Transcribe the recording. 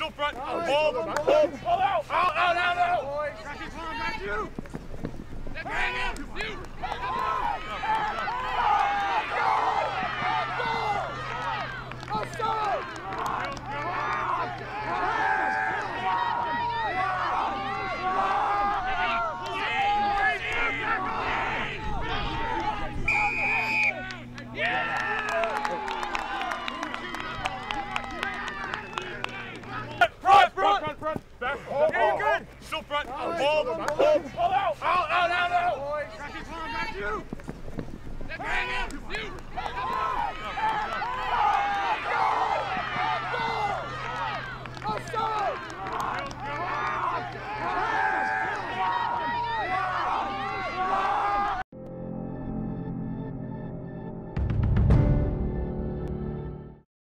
Ball front. Ball out. Out. Back you. Bang him. You.